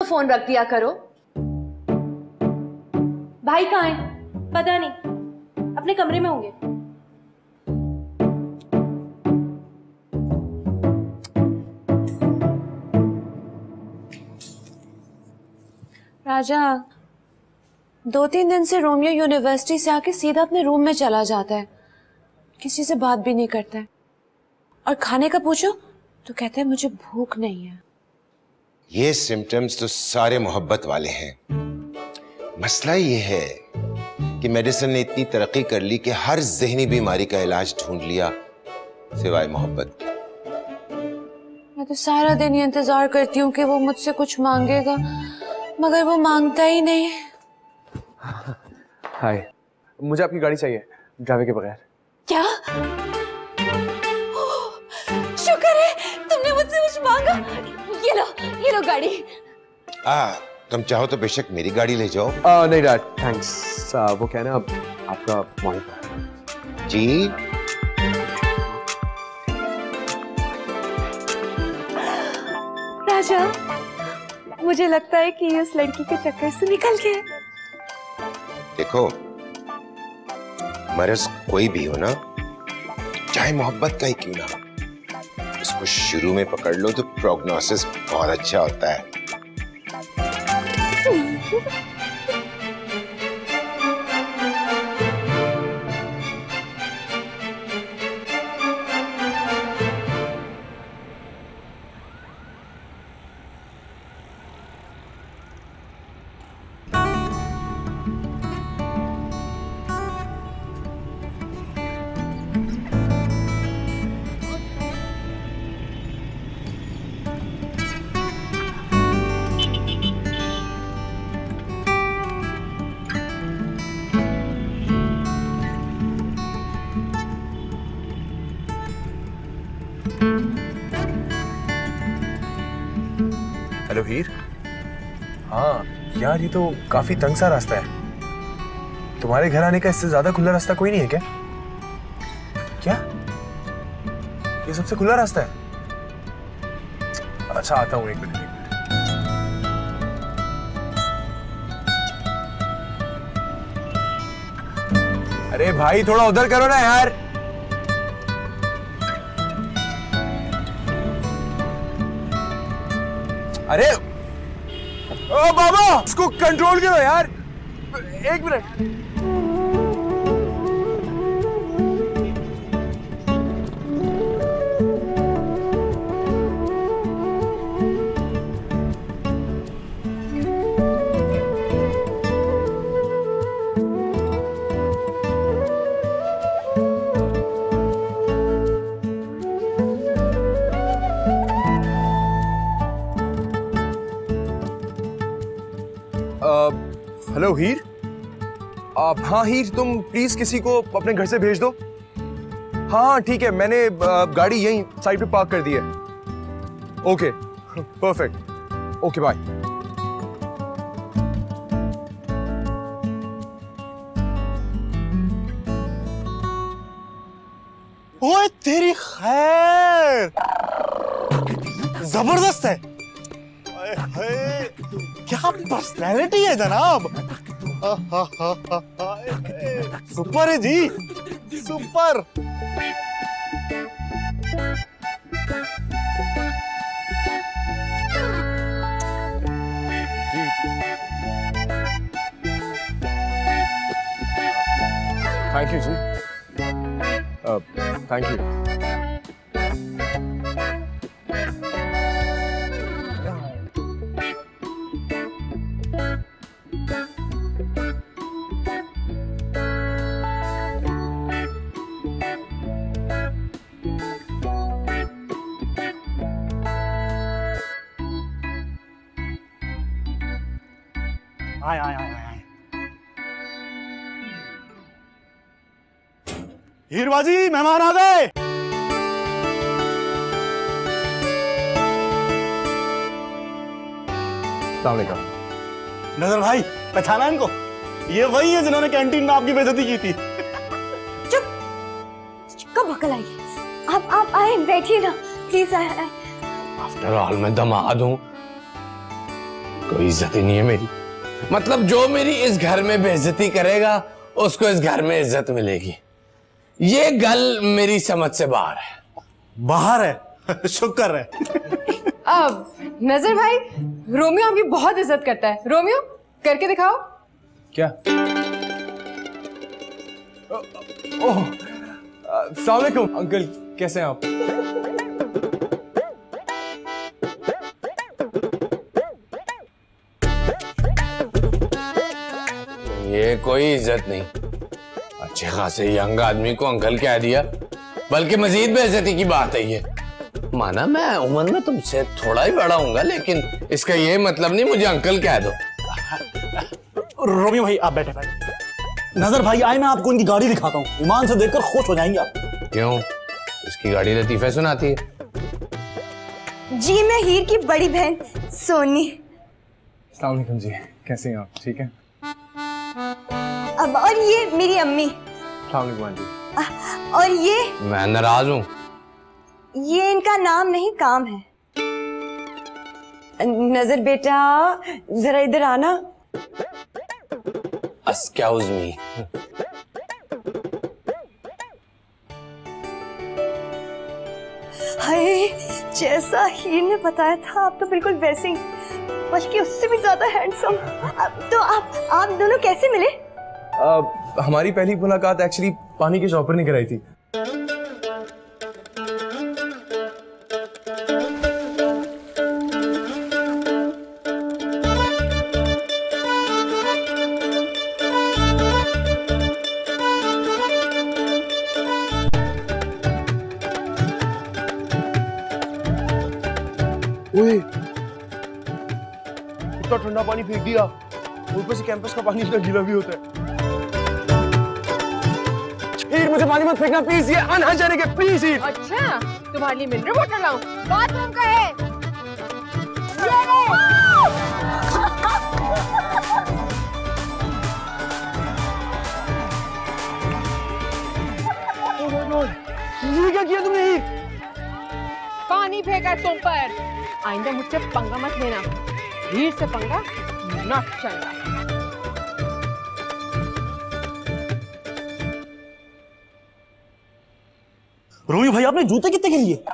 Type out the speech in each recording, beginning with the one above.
Phone रख दिया करो। भाई कहाँ है? पता नहीं, अपने कमरे में होंगे। राजा 2-3 दिन से रोमियो यूनिवर्सिटी से आके सीधा अपने रूम में चला जाता है, किसी से बात भी नहीं करता है, और खाने का पूछो तो कहते हैं मुझे भूख नहीं है। ये सिम्टम्स तो सारे मोहब्बत वाले हैं। मसला ये है कि मेडिसिन ने इतनी तरक्की कर ली कि हर ज़हनी बीमारी का इलाज ढूंढ लिया सिवाय मोहब्बत के। मैं तो सारा दिन ये इंतजार करती हूँ कि वो मुझसे कुछ मांगेगा, मगर वो मांगता ही नहीं। हाय, मुझे आपकी गाड़ी चाहिए ड्राइवर के बगैर। क्या? शुक्र है तुमने मुझसे कुछ मांगा। ये लो गाड़ी। तुम चाहो तो बेशक मेरी गाड़ी ले जाओ। नहीं डैड, थैंक्स। वो क्या है ना, आपका मॉनिटर। जी राजा, मुझे लगता है कि ये उस लड़की के चक्कर से निकल गया। देखो, मर्ज कोई भी हो ना, चाहे मोहब्बत का ही क्यों ना हो, उसको शुरू में पकड़ लो तो प्रोग्नोसिस बहुत अच्छा होता है। हेलो हीर। हाँ यार, ये तो काफी तंग सा रास्ता है। तुम्हारे घर आने का इससे ज्यादा खुला रास्ता कोई नहीं है क्या? क्या ये सबसे खुला रास्ता है? अच्छा, आता हूँ, एक मिनट। अरे भाई, थोड़ा उधर करो ना यार। अरे ओ बाबा, इसको कंट्रोल करो यार, एक मिनट। हेलो हीर। हाँ हीर, तुम प्लीज किसी को अपने घर से भेज दो। हाँ ठीक है, मैंने गाड़ी यहीं साइड पे पार्क कर दी है। Okay perfect, okay bye. ओए तेरी खैर, जबरदस्त है। क्या पर्सनैलिटी है जनाब। सुपर है जी, सुपर। थैंक यू जी, थैंक यू। आए आए आए आए। हीरबाजी, मेहमान आ गए। अस्सलाम वालेकुम। नजर भाई, पहचाना इनको? ये वही है जिन्होंने कैंटीन में आपकी बेइज्जती की थी। चुप, कब अकल आई? आप आए, बैठिए ना प्लीज। आए। आफ्टर ऑल मैं दामाद हूँ। कोई इज्जत ही नहीं है मेरी। मतलब जो मेरी इस घर में बेइज्जती करेगा उसको इस घर में इज्जत मिलेगी। ये गल मेरी समझ से बाहर है। बाहर है? शुक्र है। अब नजर भाई, रोमियो आपकी बहुत इज्जत करता है। रोमियो करके दिखाओ। क्या? ओह, अस्सलाम वालेकुम अंकल, कैसे हैं आप? ये कोई इज्जत नहीं। अच्छे खासे यंग आदमी को अंकल कह दिया, बल्कि मजीद बेइज्जती की बात है ये। माना मैं उम्र में तुमसे थोड़ा ही बड़ा हूँगा, लेकिन इसका ये मतलब नहीं मुझे अंकल कह दो। रोमियो भाई आप बैठे भाई। नजर भाई आए, मैं आपको इनकी गाड़ी दिखाता हूँ, ईमान से देखकर खुश हो जाएंगे आप। क्यों? इसकी गाड़ी लतीफे सुनाती है। जी मैं हीर की बड़ी बहन सोनी। अस्सलाम वालेकुम जी, कैसे हैं आप? ठीक है। अब और ये मेरी अम्मी। अस्सलाम वालेकुम आंटी। और ये मैं नाराज हूँ। ये इनका नाम नहीं काम है। नजर बेटा जरा इधर आना। Excuse me. हाय, जैसा हीर ने बताया था आप तो बिल्कुल वैसे ही, बल्कि उससे भी ज्यादा हैंडसम। तो आप दोनों कैसे मिले? हमारी पहली मुलाकात एक्चुअली पानी के शॉपर ने कराई थी। ओए, इतना ठंडा पानी फेंक दिया, ऊपर से कैंपस का पानी इतना गीला भी होता है। हीर मुझे पानी मत फेंकना प्लीज, ये अनहाइजीनिक है प्लीज हीर। अच्छा, तुम्हारे लिए मिनरल वाटर लाऊं? बाथरूम का है। ये क्या किया तुमने हीर? पानी फेंका तुम पर। आइंदा मुझसे पंगा मत लेना, हीर से पंगा न चलना। रोमियो भाई आपने जूते कितने के लिए?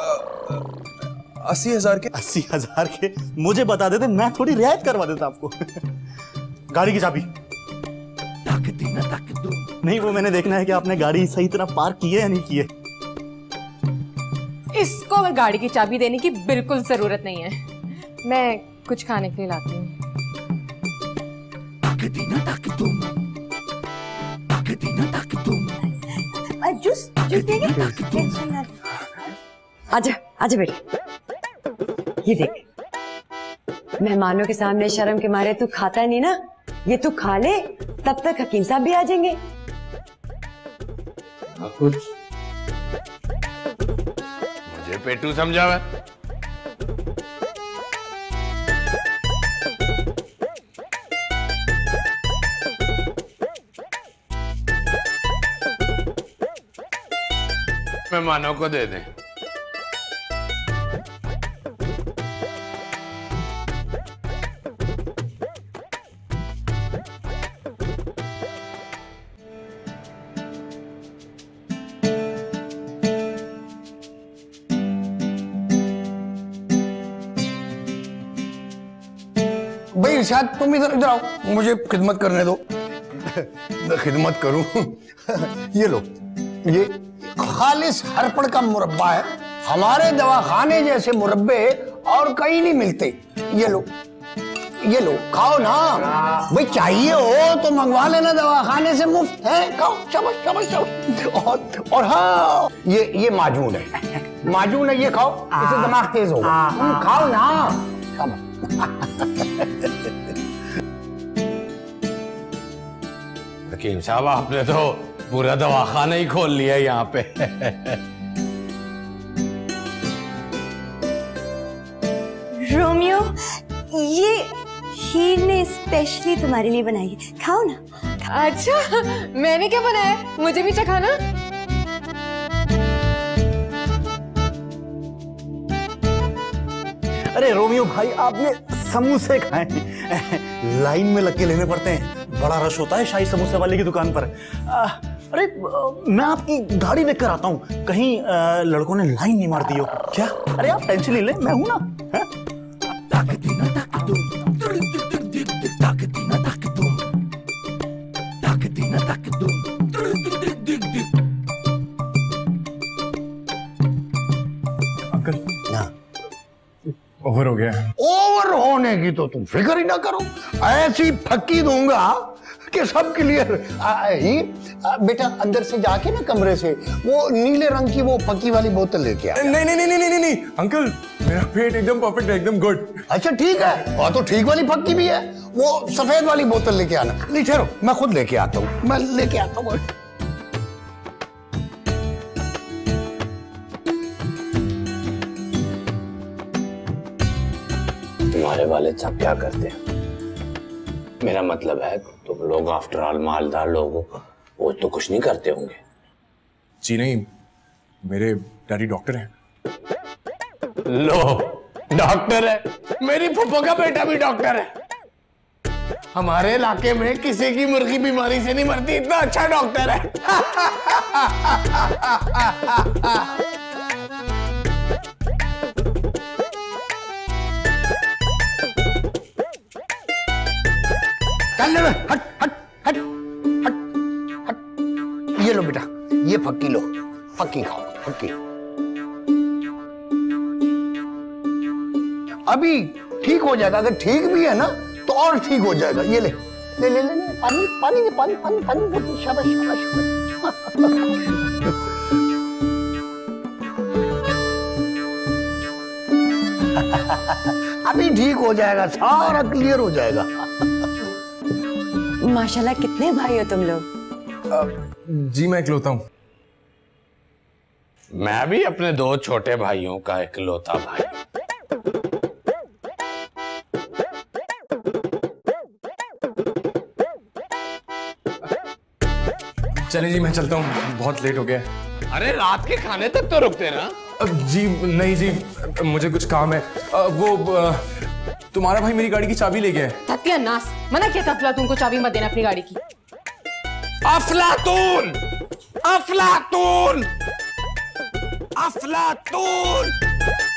80,000 के। 80,000 के? मुझे बता देते, मैं थोड़ी रियायत करवा देता आपको। गाड़ी की चाबी। नहीं, वो मैंने देखना है कि आपने गाड़ी सही तरह पार्क की है या नहीं की है। इसको गाड़ी की चाबी देने की बिल्कुल जरूरत नहीं है। मैं कुछ खाने के लिए लाती हूँ। जूस देंगे? टेंशन ना ले। आजा आजा बेटा, ये देख, मेहमानों के सामने शर्म के मारे तू खाता नहीं ना, ये तू खा ले, तब तक हकीम साहब भी आ जाएंगे। कुछ मुझे पेटू समझा है। मेहमानों को दे दें। भाई इरशाद, तुम इधर आओ, मुझे खिदमत करने दो। खिदमत करूं? ये लो, ये खालिस हरपड़ का मुरब्बा है। हमारे दवाखाने जैसे मुरब्बे और कहीं नहीं मिलते। ये लो, ये लो, खाओ ना भाई। चाहिए हो तो मंगवा लेना, दवाखाने से मुफ्त है। खाओ, शाबाश शाबाश शाबाश। और हाँ, ये माजून है, माजून है, ये खाओ, इससे दिमाग तेज होगा। खाओ ना, शाबाश। हकीम साहब, आपने तो पूरा दवाखाना ही खोल लिया यहाँ पे। रोमियो, ये हीर ने स्पेशली तुम्हारे लिए बनाई है, खाओ ना। अच्छा, मैंने क्या बनाया? मुझे भी चखाना। अरे रोमियो भाई, आपने समोसे खाएं। लाइन में लग के लेने पड़ते हैं, बड़ा रश होता है शाही समोसे वाले की दुकान पर। अरे मैं आपकी गाड़ी देख कर आता हूँ, कहीं लड़कों ने लाइन नहीं मार दी हो क्या? अरे आप टेंशन नहीं ले, मैं हूं ना। अंकल हाँ। ओवर हो गया। ओवर होने की तो तुम फिक्र ही ना करो, ऐसी फक्की दूंगा कि सब क्लियर। बेटा अंदर से जाके ना कमरे से वो नीले रंग की वो फक्की वाली बोतल लेके आ। नहीं नहीं नहीं नहीं नहीं नहीं अंकल, मेरा पेट एकदम परफेक्ट है, एकदम गुड। अच्छा ठीक है, और तो ठीक वाली फक्की भी है, वो सफेद वाली बोतल लेके आना। नहीं ठहरो, मैं खुद लेके आता हूँ, मैं लेके आता हूँ। तुम्हारे वालिद साहब क्या करते हैं? मेरा मतलब है तुम लोग आफ्टर ऑल मालदार लोग हो, वो तो कुछ नहीं करते होंगे। जी नहीं, मेरे डैडी डॉक्टर हैं। लो, डॉक्टर है? मेरी फूफो का बेटा भी डॉक्टर है। हमारे इलाके में किसी की मुर्गी बीमारी से नहीं मरती, इतना अच्छा डॉक्टर है। चल हट हट हट हट हट। ये लो बेटा, ये फक्की लो, फक्की खाओ, फक्की। अभी ठीक हो जाएगा, अगर ठीक भी है ना तो और ठीक हो जाएगा। ये ले ले ले ले, ले। पानी पानी दे, पानी पानी पानी, शाबाश शाबाश। अभी ठीक हो जाएगा, सारा क्लियर हो जाएगा। माशाल्लाह, कितने भाई हो तुम लोग? जी मैं इकलौता हूँ। मैं भी अपने 2 छोटे भाइयों का इकलौता भाई। चलिए जी मैं चलता हूँ, बहुत लेट हो गया। अरे रात के खाने तक तो रुकते ना। जी नहीं जी, मुझे कुछ काम है। तुम्हारा भाई मेरी गाड़ी की चाबी ले गया है। सत्यानाश, मना किया था अफलातून को चाबी मत देना अपनी गाड़ी की। अफलातून, अफलातून, अफलातून।